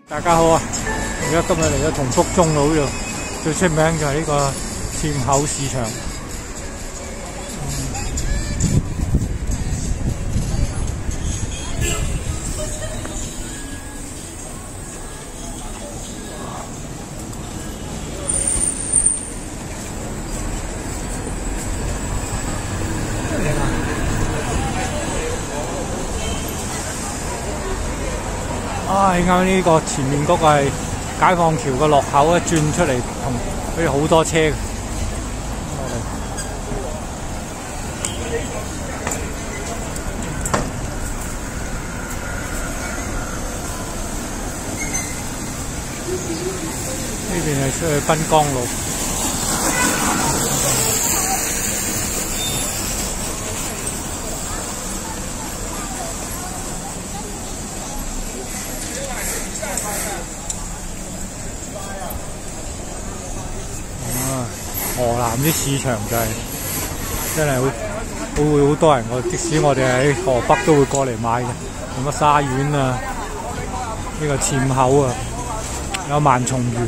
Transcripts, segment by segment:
大家好啊！而家今日嚟咗同福中路度，最出名就係呢個硤口市場。啱呢個前面嗰個係解放橋個落口一轉出嚟，同好似好多車。呢邊係出去濱江路。河南啲市場就係真係會好多人，即使我哋喺河北都會過嚟買嘅，什麼沙縣啊，呢個硤口啊，有萬松園。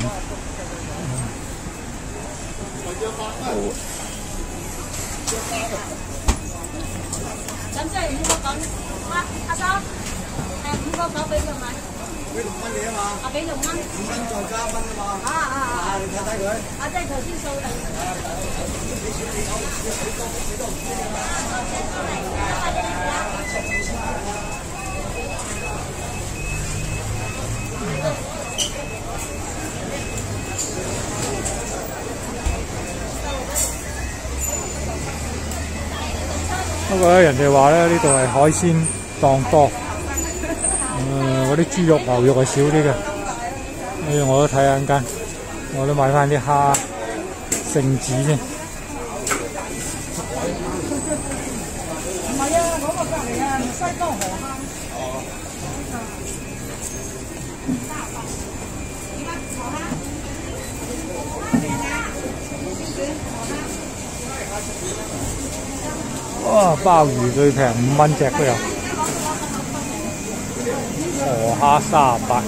咁即係5個9阿生5個9俾佢買。俾6蚊你啊嘛，啊俾6蚊，5蚊再加1蚊啊嘛，你睇睇佢，即係頭先數定。 不過咧，人哋話咧呢度係海鮮檔多。嗰啲豬肉、牛肉係少啲嘅，所以我都睇下間，我都買翻啲蝦、聖子先。 唔係啊，嗰個隔離啊，西江河蝦。 哇！鮑魚最平5蚊隻都有。河蝦38。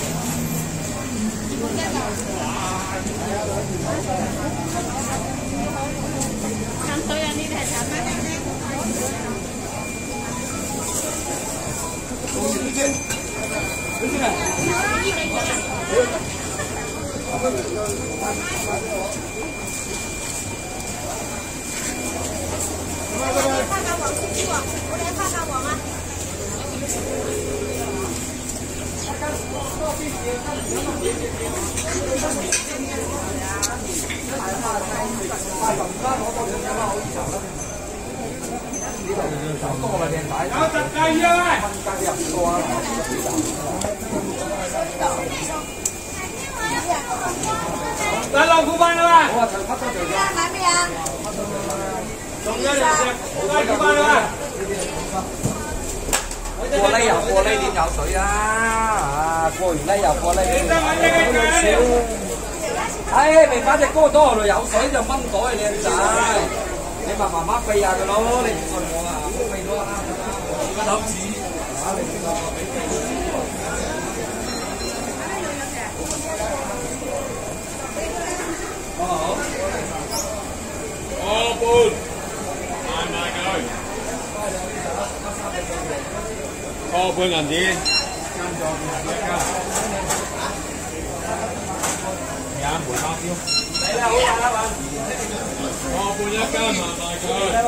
來老古班了吧？ 買咩啊？ 仲有2隻，老古班了吧？ 過呢又過呢點有水啊！過完呢又過呢點有水。唉，未把隻歌多度有水就蚊袋靚仔，你咪慢慢飛下佢咯，你唔信我啊？飛咗啊！個頭子啊，你知道個半，賣賣佢，個半銀紙，廿梅花雕，嚟啦，好呀，老闆，個半1斤賣賣佢。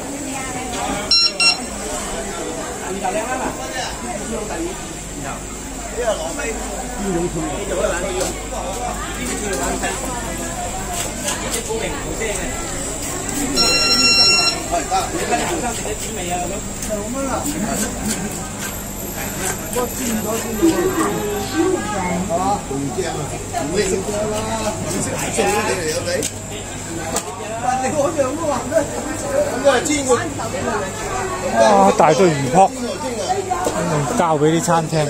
第2就靚啦嘛，呢種第2，然後呢個攞飛，呢種呢種冷啲用，呢啲叫冷雞，呢啲高明好聲嘅。係得，你跟後生食啲點味啊咁？6蚊啊！我煎咗先喎，係嘛？唔正啊，唔靚啫啦，唔識睇餸你嚟有你。但係我樣都話咩？咁我係煎過。 哇！大堆魚撲，交俾啲餐廳。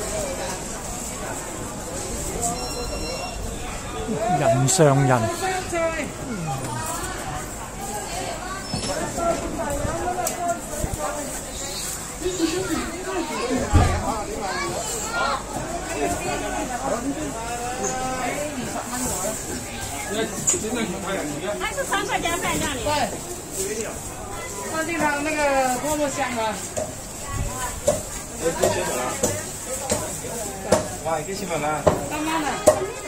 人上人。 还是3块钱饭这里。 对。那经常那个泡沫香啊。哇，几千蚊啊！啱啱啊！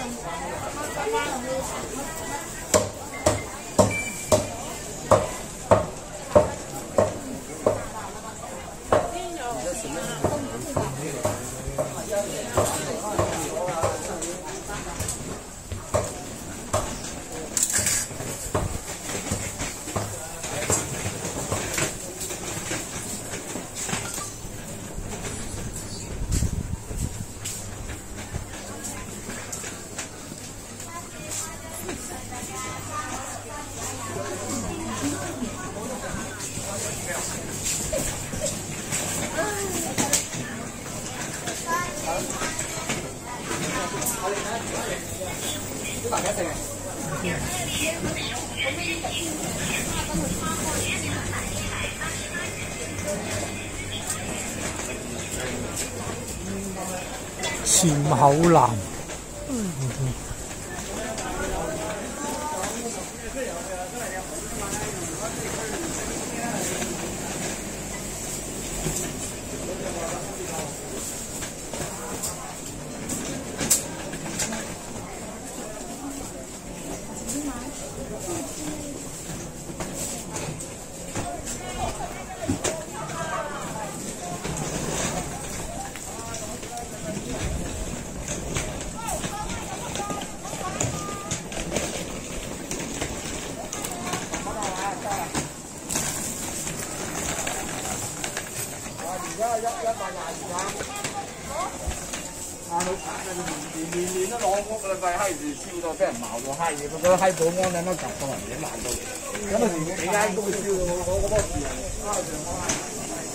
潛口南。 年都攞屋啦，廢閪住燒到俾人鬧到閪嘢，佢覺得閪保安有乜夾到人哋爛到，咁啊連幾間都會燒到我嗰個樹人拉上開。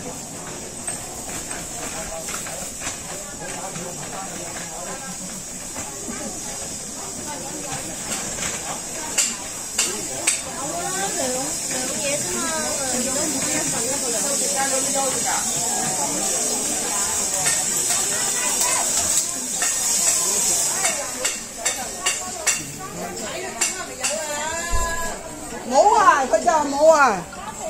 冇啊，佢就冇啊。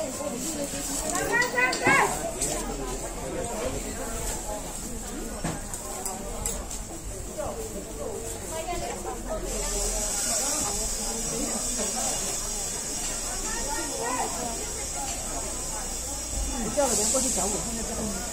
你叫了人过去找我，现在在后面。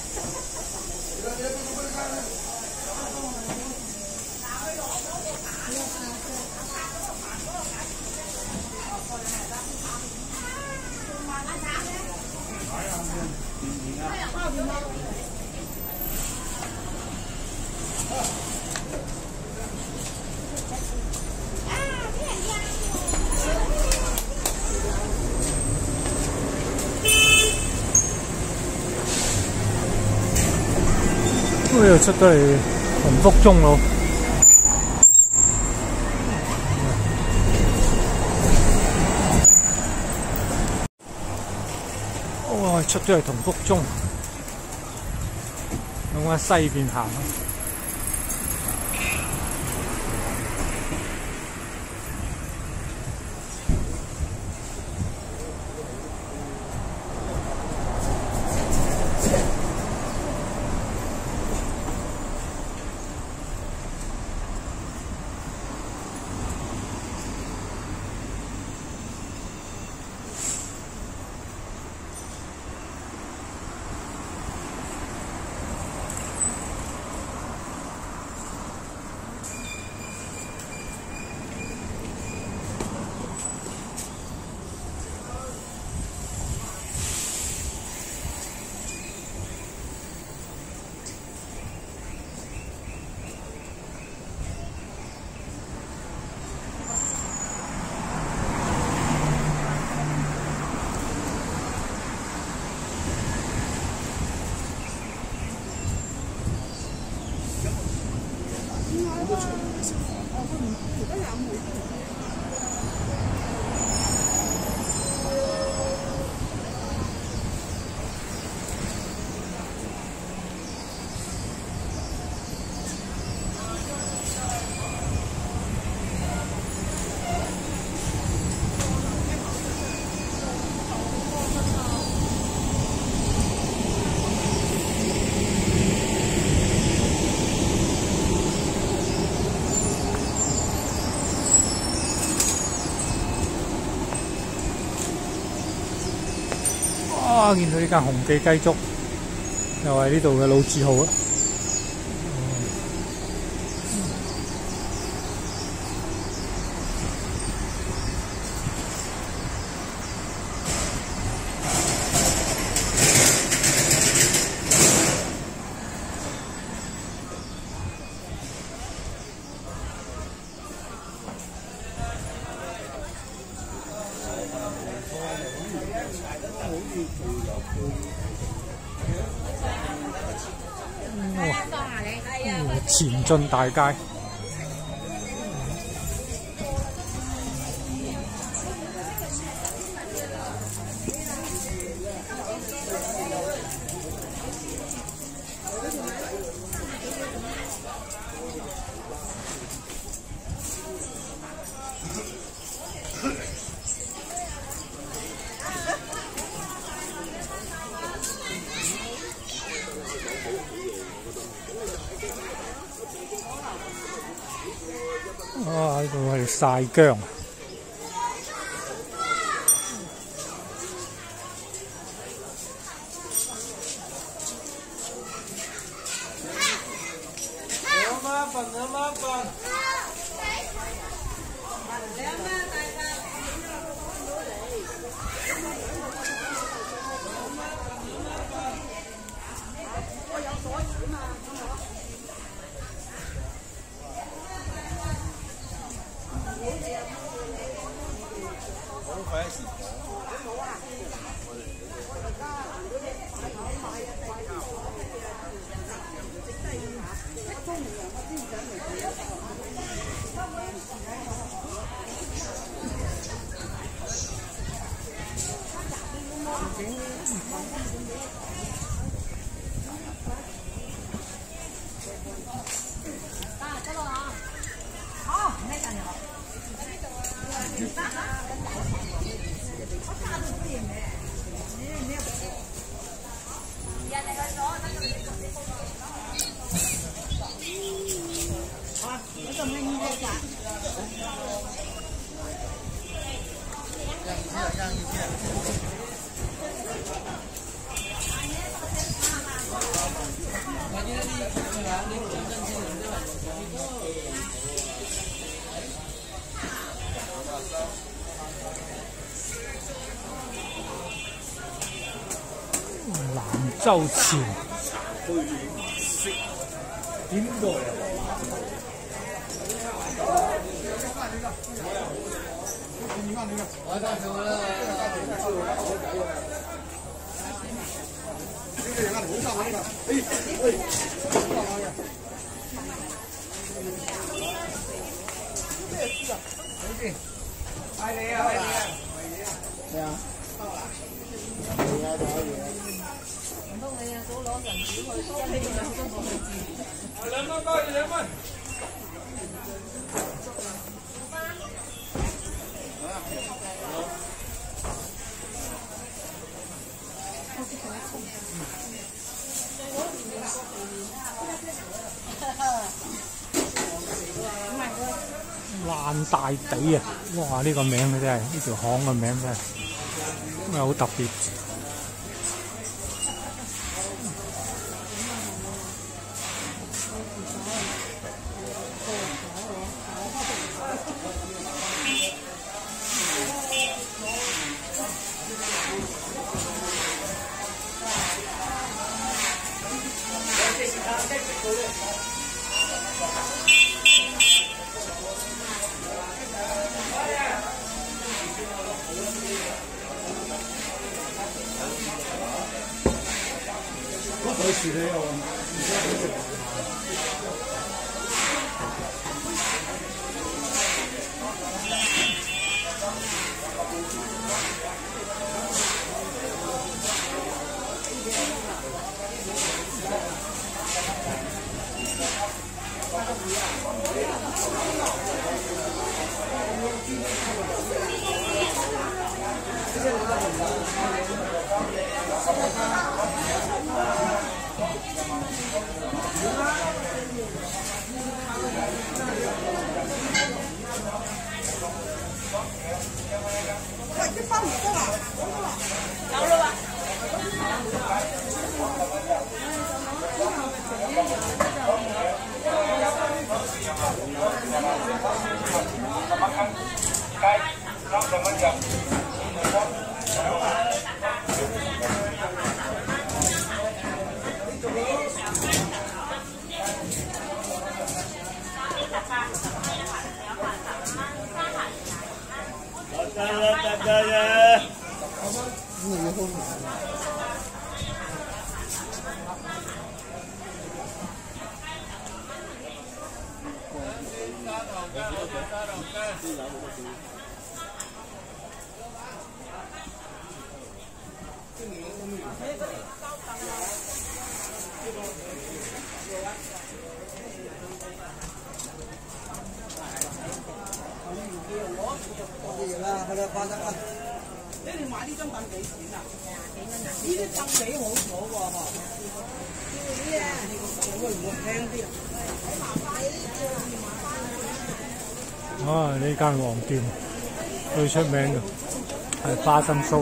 咁又出咗嚟洪福中咯。哇！出咗嚟同福中，咁喺西邊行。 啊！見到呢間紅記雞粥，又係呢度嘅老字號啊！前進大街。啊！呢度係曬薑。蘭州潮點個呀？爛大地啊！哇！呢個名佢真係呢條巷嘅名真係咁啊，好特別。 你哋買呢張凳幾錢啊？呢啲凳幾好坐喎，嗬。會唔會輕啲啊？ 呢間黃店最出名嘅係花生酥。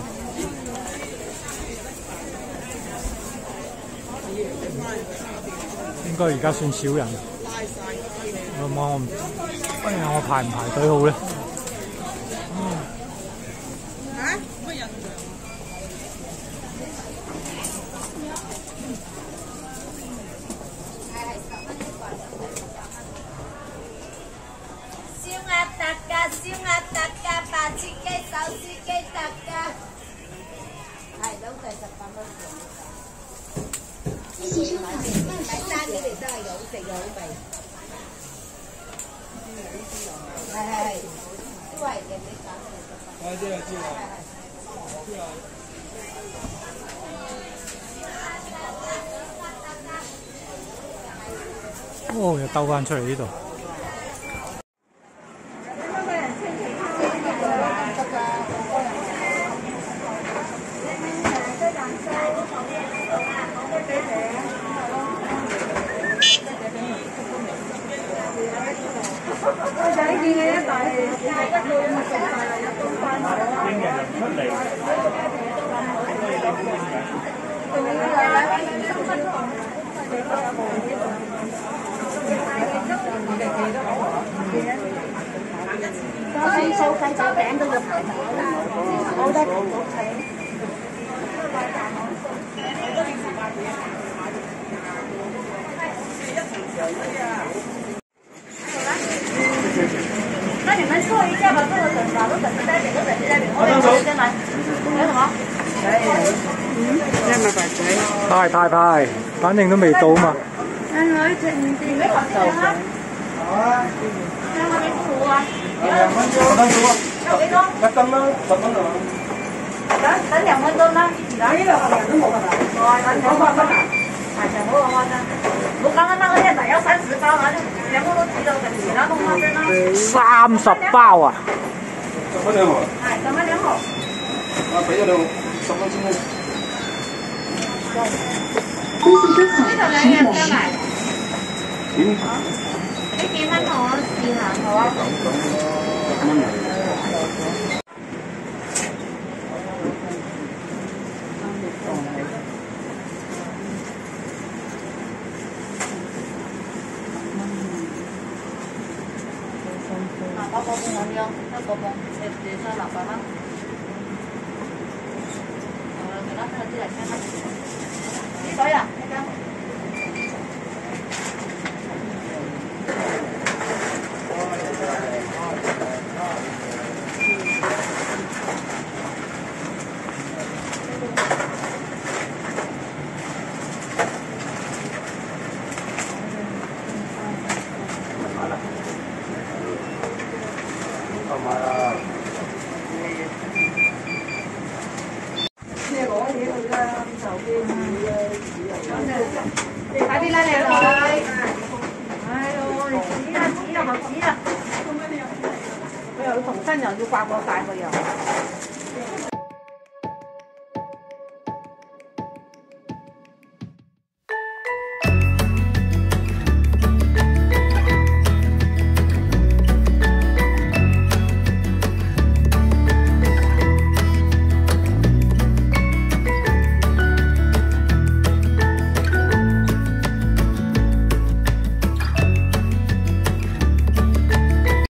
應該而家算少人。我排唔排隊好咧？ 乜人？ 燒鴨特價，燒鴨特價，白切雞、手撕雞特價，係都係18蚊。買單你哋真係有食有味。係，都係嘅，你講。 知啦。 又兜翻出嚟呢度。 數雞仔餅都要排隊，好得好睇。那你们坐一下吧，坐着等吧，都等着待点，我等先来。有什麼？ 你係咪排隊？ 派，反正都未到嘛。 靚女食唔掂，你頭先食啦。好啊。有冇啲苦啊？2蚊啫，2蚊啫喎。有幾多？1斤啦，10蚊啊。等2分鐘啦，呢個人都冇㗎啦。等200蚊啊！係就好啊，真。冇講緊啦，一日有30包啊，兩個都知道嘅，其他都冇真啦。30包啊 ？10蚊2毫。 係10蚊2毫。 俾咗你10蚊先啦。 呢度兩樣加埋。你幾蚊同我試下好啊？9蚊。8個半咁樣，1個半，你收600蚊。其他啲嚟聽啦。呢水啊，呢間。快啲啦，靚女！哎呦，你指啊，咪指啊！佢又要重新又要刮過晒佢又。